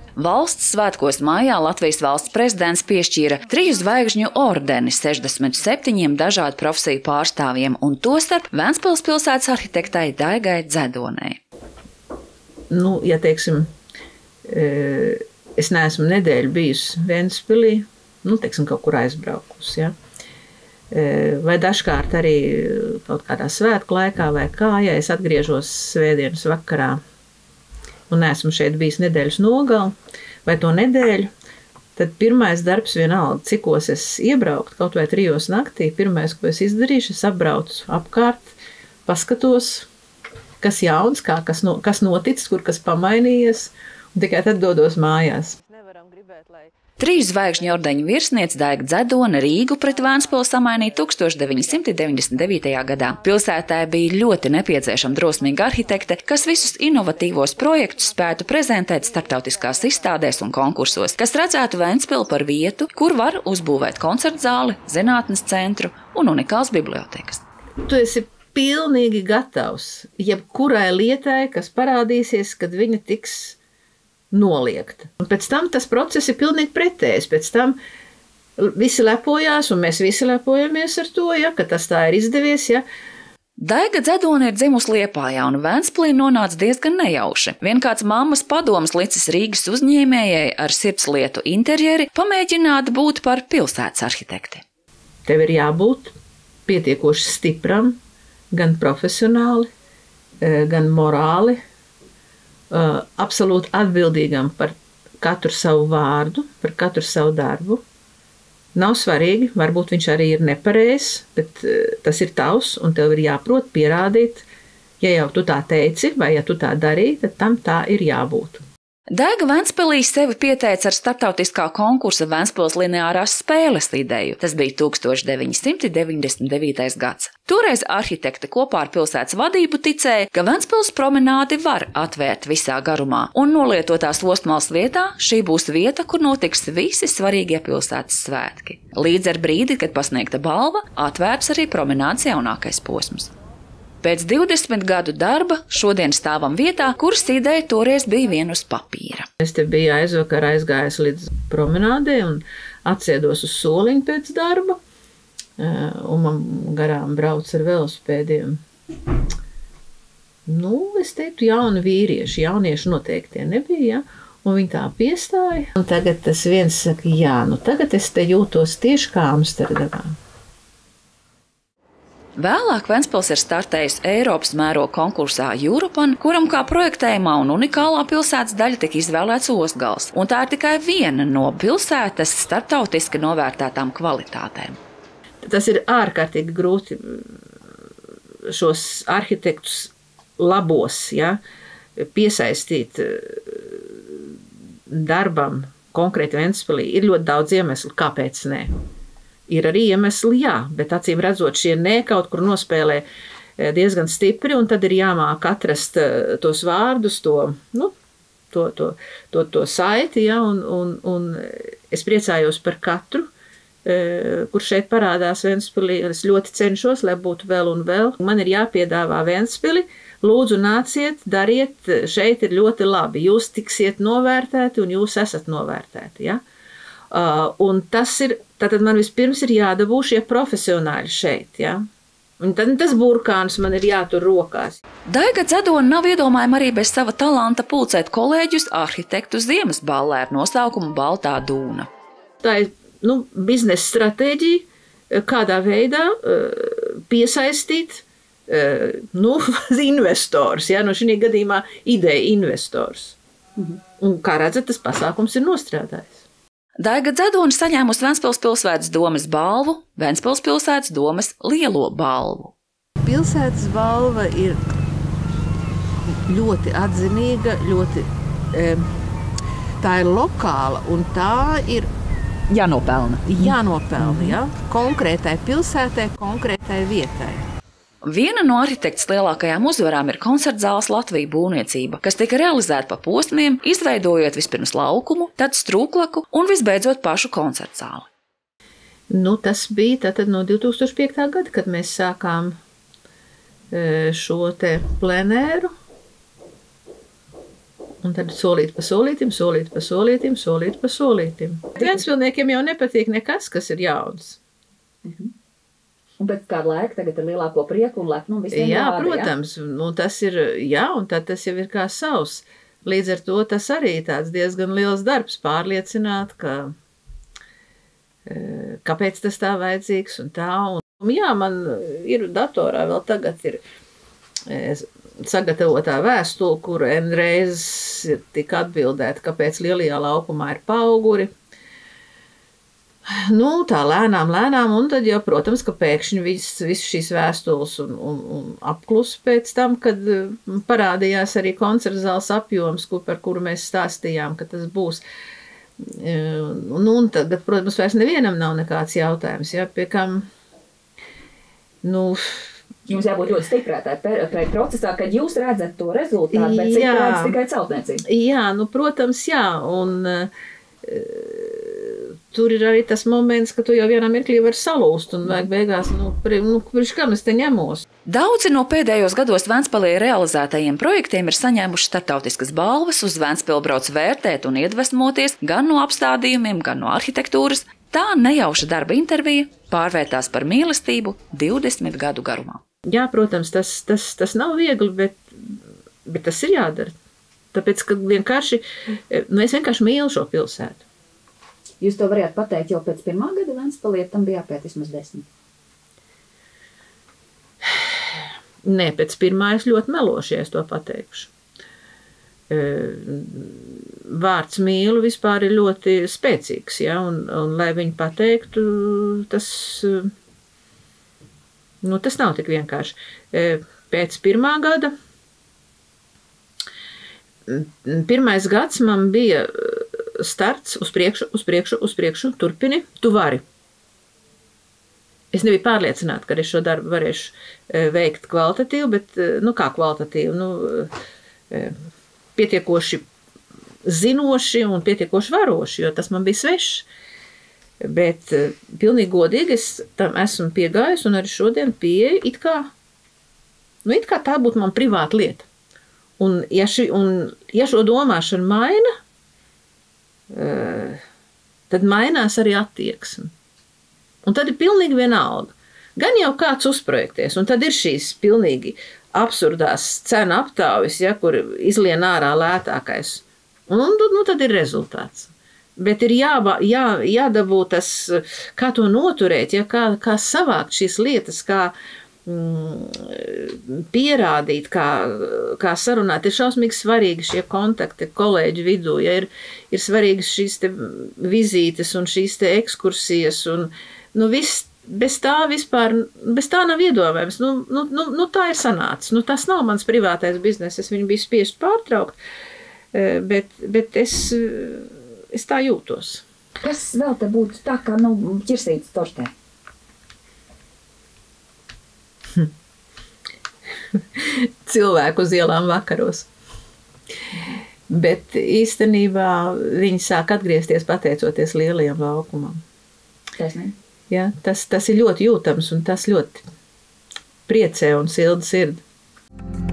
Valsts svētkos mājā Latvijas valsts prezidents piešķīra 3 zvaigžņu ordeni 67 dažādu profesiju pārstāvjiem, un tostarp Ventspils pilsētas arhitektai Daigai Dzedonei. Ja teiksim, es neesmu nedēļu bijusi Ventspilī, teiksim, kaut kur aizbraukusi, ja? Vai dažkārt arī kaut kādā svētku laikā vai kā, ja es atgriežos svētdienas vakarā un neesmu šeit bijis nedēļas nogali vai to nedēļu, tad pirmais darbs vienalga, cikos es iebraukt, kaut vai 3 naktī, pirmais, ko es izdarīšu, es apbraucu apkārt, paskatos, kas jauns, kas noticis, kur kas pamainījies, un tikai tad dodos mājās. 3 zvaigžņu ordeņu virsniece Daiga Dzedone Rīgu pret Ventspili samainīja 1999. gadā. Pilsētai bija ļoti nepieciešama drosmīga arhitekte, kas visus inovatīvos projektus spētu prezentēt starptautiskās izstādēs un konkursos, kas redzētu Ventspili par vietu, kur var uzbūvēt koncertzāli, zinātnes centru un unikāls bibliotekas. Tu esi pilnīgi gatavs jebkurai lietai, kas parādīsies, kad viņa tiks noliegta. Un pēc tam tas process ir pilnīgi pretējs. Pēc tam visi lepojās, un mēs visi lepojamies ar to, ja, ka tas tā ir izdevies. Ja. Daiga Dzedone ir dzimusi Liepājā un Ventspilī nonāca diezgan nejauši. Vien kāds mammas padoms licis Rīgas uzņēmējai ar sirdslietu interjeri pamēģināt būt par pilsētas arhitekti. Tev ir jābūt pietiekoši stipram, gan profesionāli, gan morāli, absolūti atbildīgam par katru savu vārdu, par katru savu darbu. Nav svarīgi, varbūt viņš arī ir nepareizs, bet tas ir tavs, un tev ir jāprot pierādīt, ja jau tu tā teici, vai ja tu tā darīji, tad tam tā ir jābūt. Daiga Ventspilī sevi pieteica ar starptautiskā konkursa Ventspils lineārās spēles ideju. Tas bija 1999. gads. Toreiz arhitekte kopā ar pilsētas vadību ticēja, ka Ventspils promenādi var atvērt visā garumā, un nolietotās ostmales vietā šī būs vieta, kur notiks visi svarīgie pilsētas svētki. Līdz ar brīdi, kad pasniegta balva, atvērts arī promenādes jaunākais posms. Pēc 20 gadu darba šodien stāvam vietā, kuras ideja toreiz bija vien uz papīra. Es te biju aizvakar aizgājis līdz promenādē un atsēdos uz soliņu pēc darba, un man garām brauc ar velosipēdiem. Es teiktu, jauni vīrieši, jaunieši noteikti nebija, ja? Un viņi tā piestāja. Un tagad tas viens saka, tagad es te jūtos tieši kā Amsterdamā. Vēlāk Ventspils ir startējusi Eiropas mēroga konkursā Europan, kuram kā projektējumā un unikālā pilsētas daļa tika izvēlēts Ostgals, un tā ir tikai viena no pilsētas starptautiski novērtētām kvalitātēm. Tas ir ārkārtīgi grūti šos arhitektus labos, ja, piesaistīt darbam konkrēti Ventspilī. Ir ļoti daudz iemeslu, kāpēc ne. Ir arī iemesli, jā, bet acīm redzot šie nē kaut kur nospēlē diezgan stipri, un tad ir jāmāk atrast tos vārdus, to saiti, ja, un es priecājos par katru, kur šeit parādās Ventspilī. Es ļoti cenšos, lai būtu vēl un vēl. Man ir jāpiedāvā Ventspili, lūdzu nāciet, dariet, šeit ir ļoti labi. Jūs tiksiet novērtēti, un jūs esat novērtēti, ja. Un tas ir, tātad man vispirms ir jādabū šie profesionāļi šeit, ja? Un tad tas burkāns man ir jātur rokās. Daiga Dzedone nav iedomājama arī bez sava talanta pulcēt kolēģus arhitektu ziemas ballē ar nosaukumu Baltā dūna. Tā ir, biznesa stratēģija, kādā veidā piesaistīt, investors, ja? Šī gadījumā ideja investors. Un kā redzat, tas pasākums ir nostrādājis. Daiga Dzedone saņēmusi Ventspils pilsētas domes balvu, Ventspils pilsētas domes lielo balvu. Pilsētas balva ir ļoti atzinīga, tā ir lokāla, un tā ir jānopelna, ja? Konkrētai pilsētai, konkrētai vietai. Viena no arhitektas lielākajām uzvarām ir koncertzāles Latvija būvniecība, kas tika realizēta pa posmiem, izveidojot vispirms laukumu, tad strūklaku un visbeidzot pašu koncertzāli. Tas bija tātad no 2005. gada, kad mēs sākām šo te plenēru. Un tad solīt pa solītim, solīt pa solītim, solīt pa solītim. Ventspilsniekiem jau nepatīk nekas, kas ir jauns. Un pēc kāda laika tagad ir lielāko prieku un lepnumu visiem Jā, vārdi, protams, nu, tas ir, un tad tas jau ir kā savs. Līdz ar to tas arī tāds diezgan liels darbs pārliecināt, kāpēc tas tā vajadzīgs un tā. Un jā, man ir datorā vēl tagad ir sagatavotā vēstule, kur vienreiz tika atbildēta, kāpēc lielajā laukumā ir pauguri. Nu, tā lēnām, un tad jau, protams, ka pēkšņi viss šīs vēstules un apklus pēc tam, kad parādījās arī koncerta zāles apjoms, par kuru mēs stāstījām, ka tas būs. Nu, un tagad, protams, vairs nevienam nav nekāds jautājums, ja, pie kam, nu... Jums jābūt ļoti stiprētāji procesā, kad jūs redzat to rezultātu, bet cik redz tikai celtniecība. Jā, nu, protams, jā, un... Tur ir arī tas moments, ka tu jau vienā mirklī vari salūst un vajag beigās, priekš kam es te ņemos. Daudzi no pēdējos gados Ventspilī realizētajiem projektiem ir saņēmuši starptautiskas balvas, uz Ventspili brauc vērtēt un iedvesmoties gan no apstādījumiem, gan no arhitektūras. Tā nejauša darba intervija pārvērtās par mīlestību 20 gadu garumā. Jā, protams, tas nav viegli, bet tas ir jādara. Tāpēc, ka es vienkārši mīlu šo pilsētu. Jūs to varētu pateikt jau pēc pirmā gada Ventspilī, tam bija jāpēt vismaz 10. Nē, pēc pirmā es ļoti melošu, ja es to pateikšu. Vārds mīlu vispār ir ļoti spēcīgs, ja, un lai viņi pateiktu, tas nav tik vienkārši. Pēc pirmā gada, pirmais gads man bija starts uz priekšu, turpini, tu vari. Es nebiju pārliecināta, ka es šo darbu varēšu veikt kvalitatīvi, bet, kā kvalitatīvi, pietiekoši zinoši un pietiekoši varoši, jo tas man bija svešs. Bet pilnīgi godīgi es tam esmu piegājusi un arī šodien pieeju it kā tā būtu man privāta lieta. Un ja šo domāšanu maina, tad mainās arī attieksme. Un tad ir pilnīgi vienalga. Gan jau kāds uzprojekties, un tad ir šīs pilnīgi absurdās cenu aptaujas, ja, kur izlien ārā lētākais. Un tad ir rezultāts. Bet ir jādabū tas, kā to noturēt, ja, kā savākt šīs lietas, kā pierādīt, kā sarunāt. Ir šausmīgi svarīgi šie kontakti kolēģu vidū, ja ir svarīgas šīs te vizītes un šīs te ekskursijas un viss, bez tā nav iedomājams. Tā ir sanācis. Tas nav mans privātais biznes, es viņu biju spiest pārtraukt, bet es tā jūtos. Kas vēl te būtu tā kā ķirsītas tortē? Cilvēku uz ielām vakaros. Bet īstenībā viņi sāk atgriezties pateicoties lielajam laukumam. Taisnība. Ja, tas ir ļoti jūtams un tas ļoti priecē un silda sirdi.